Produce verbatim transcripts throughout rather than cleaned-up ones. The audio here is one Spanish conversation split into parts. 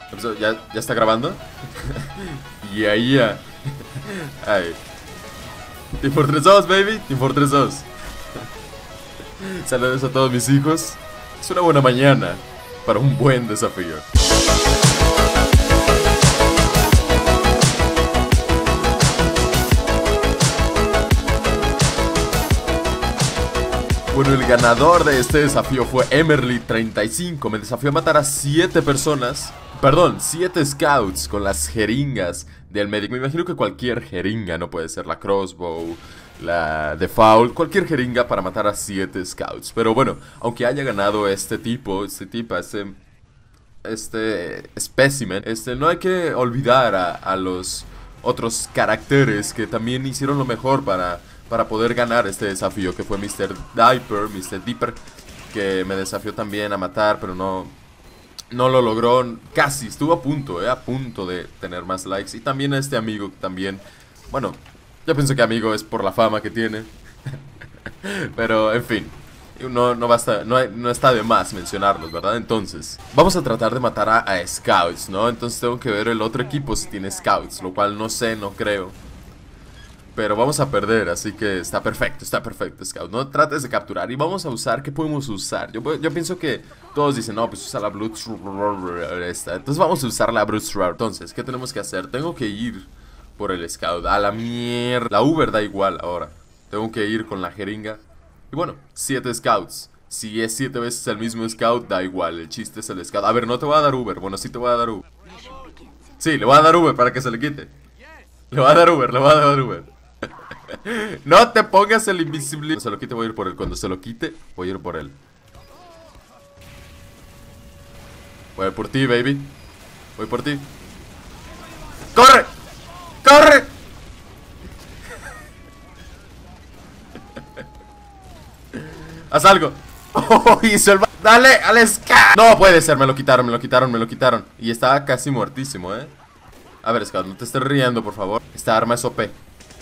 ¿Ya, ya está grabando? Y ahí ya. Ay. Team Fortress dos, baby. Team Fortress dos. Saludos a todos mis hijos. Es una buena mañana para un buen desafío. Bueno, el ganador de este desafío fue Emerly treinta y cinco. Me desafió a matar a siete personas. Perdón, siete scouts con las jeringas del médico. Me imagino que cualquier jeringa, no puede ser la crossbow, la de foul, cualquier jeringa para matar a siete scouts. Pero bueno, aunque haya ganado este tipo, este tipo, este, este specimen, este, no hay que olvidar a, a los otros caracteres que también hicieron lo mejor para... para poder ganar este desafío, que fue mister Diaper, mister Dipper, que me desafió también a matar, pero no, no lo logró. Casi, estuvo a punto, eh, a punto de tener más likes. Y también a este amigo también, bueno, yo pienso que amigo es por la fama que tiene. Pero, en fin, no, no, basta, no, hay, no está de más mencionarlos, ¿verdad? Entonces, vamos a tratar de matar a, a Scouts, ¿no? Entonces tengo que ver el otro equipo si tiene Scouts, lo cual no sé, no creo. Pero vamos a perder, así que está perfecto, está perfecto, Scout. No trates de capturar. Y vamos a usar, ¿qué podemos usar? Yo, yo pienso que todos dicen, no, pues usa la Blood esta. Entonces vamos a usar la Blood. Entonces, ¿qué tenemos que hacer? Tengo que ir por el Scout. A la mierda. La Uber da igual ahora. Tengo que ir con la jeringa. Y bueno, siete Scouts. Si es siete veces el mismo Scout, da igual. El chiste es el Scout. A ver, no te voy a dar Uber. Bueno, sí te voy a dar Uber. Sí, le voy a dar Uber para que se le quite. Le voy a dar Uber, le voy a dar Uber. No te pongas el invisible. Cuando se lo quite voy a ir por él. Cuando se lo quite voy a ir por él. Voy a ir por ti, baby. Voy por ti. ¡Corre! ¡Corre! Haz algo. Oh, hizo el... Dale, al Scout. No puede ser, me lo quitaron, me lo quitaron, me lo quitaron. Y estaba casi muertísimo, eh. A ver, Scout, no te estés riendo, por favor. Esta arma es O P.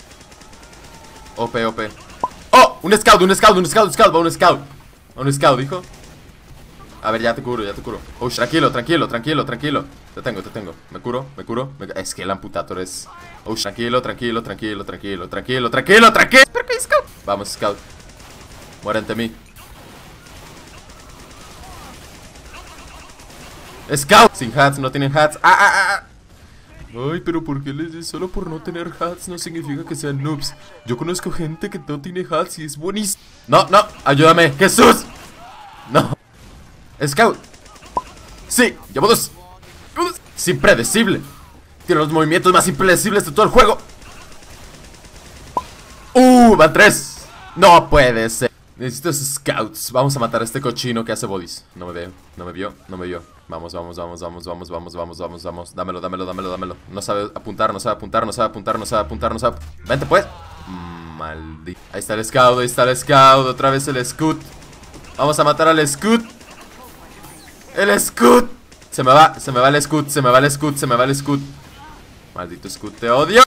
O P, O P. ¡Oh! Un scout, un scout, un scout, un scout, va un scout. Un scout, dijo. A ver, ya te curo, ya te curo. Oh, tranquilo, tranquilo, tranquilo, tranquilo. Te tengo, te tengo. Me curo, me curo. Me... Es que el amputator es. Oh, tranquilo, tranquilo, tranquilo, tranquilo, tranquilo, tranquilo, tranquilo. Espera que hay scout. Vamos, scout. Muere ante mí. Scout. Sin hats, no tienen hats. ¡Ah, ah, ah! Ay, pero ¿por qué les dices? Solo por no tener hats no significa que sean noobs. Yo conozco gente que no tiene hats y es buenísimo. No, no, ayúdame, Jesús. No. Scout. Sí, llevo dos. Es impredecible. Tiene los movimientos más impredecibles de todo el juego. Uh, van tres. No puede ser. Necesito scouts. Vamos a matar a este cochino que hace bodies. No me veo, no me vio, no me vio. Vamos, vamos, vamos, vamos, vamos, vamos, vamos, vamos, vamos. Dámelo, dámelo, dámelo, dámelo. No sabe apuntar, no sabe apuntar, no sabe apuntar, no sabe apuntar, no sabe. Vente pues. Maldito. Ahí está el scout, ahí está el scout. Otra vez el scout. Vamos a matar al scout. El scout. Se me va, se me va el scout, se me va el scout, se me va el scout. Maldito scout, te odio.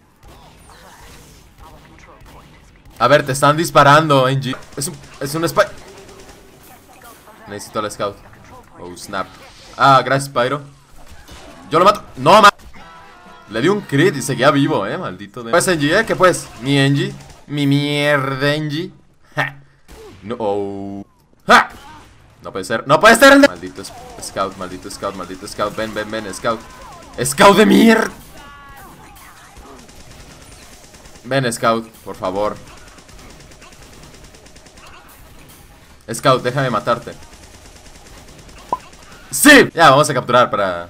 A ver, te están disparando, Angie. Es un, es un spy. Necesito al scout. Oh, snap. Ah, gracias, Pyro. Yo lo mato. No, ma. Le di un crit y seguía vivo, eh, maldito de... Pues, Angie, eh, ¿qué pues? Mi Angie. Mi mierda, Angie. Ja. No. Oh. Ja. No puede ser. No puede ser el de... Maldito scout, maldito scout, maldito scout. Ven, ven, ven, scout. Scout de mierda. Ven, scout, por favor. Scout, déjame matarte. ¡Sí! Ya, vamos a capturar para...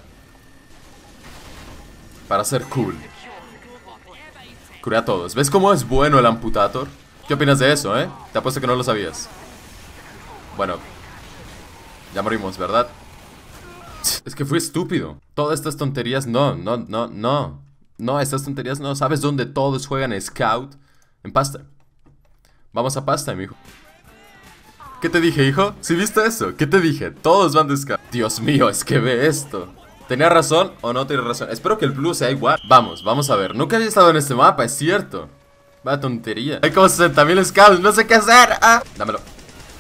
Para ser cool. Curé a todos. ¿Ves cómo es bueno el amputator? ¿Qué opinas de eso, eh? Te apuesto que no lo sabías. Bueno. Ya morimos, ¿verdad? Es que fui estúpido. Todas estas tonterías, no, no, no, no. No, estas tonterías no. ¿Sabes dónde todos juegan Scout? En pasta. Vamos a pasta, mijo. ¿Qué te dije, hijo? ¿Sí viste eso? ¿Qué te dije? Todos van de Scout. Dios mío, es que ve esto. ¿Tenía razón o no tiene razón? Espero que el blue sea igual. Vamos, vamos a ver. Nunca había estado en este mapa, es cierto. Vaya tontería. Hay como sesenta mil scouts, no sé qué hacer. Ah. Dámelo.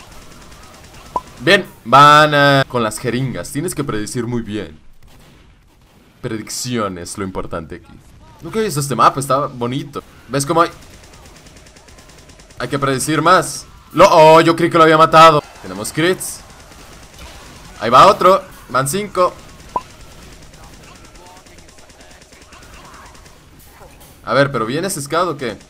Bien, van uh, con las jeringas. Tienes que predecir muy bien. predicción es lo importante aquí. Nunca he visto este mapa, está bonito. ¿Ves cómo hay? Hay que predecir más. Lo oh, yo creí que lo había matado. Tenemos crits. Ahí va otro. Van cinco. A ver, ¿pero viene ese scout o qué?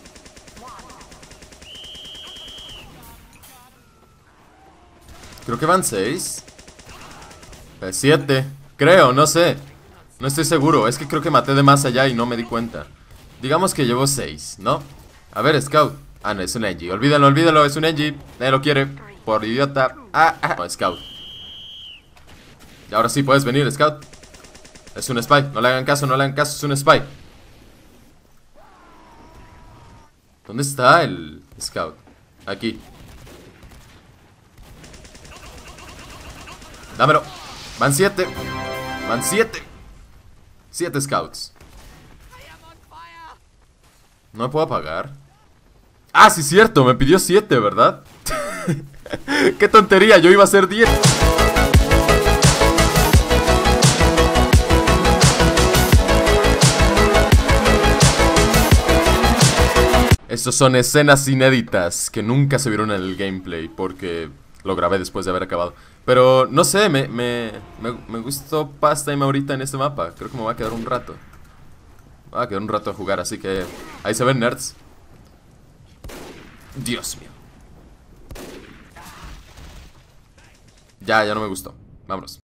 Creo que van seis. siete. Creo, no sé. No estoy seguro. Es que creo que maté de más allá y no me di cuenta. Digamos que llevo seis, ¿no? A ver, Scout. Ah, no, es un Engie. Olvídalo, olvídalo, es un Engie. Nadie lo quiere. Por idiota. Ah, ah. No, Scout. Y ahora sí puedes venir, Scout. Es un spy. No le hagan caso, no le hagan caso. Es un spy. ¿Dónde está el Scout? Aquí. Dámelo. Van siete. Van siete. Siete Scouts. No me puedo apagar. Ah, sí, cierto. Me pidió siete, ¿verdad? Qué tontería. Yo iba a hacer diez. Estos son escenas inéditas que nunca se vieron en el gameplay porque lo grabé después de haber acabado. Pero no sé, me, me, me, me gustó Pastime ahorita en este mapa. Creo que me va a quedar un rato. Me va a quedar un rato a jugar, así que ahí se ven, nerds. Dios mío. Ya, ya no me gustó. Vámonos.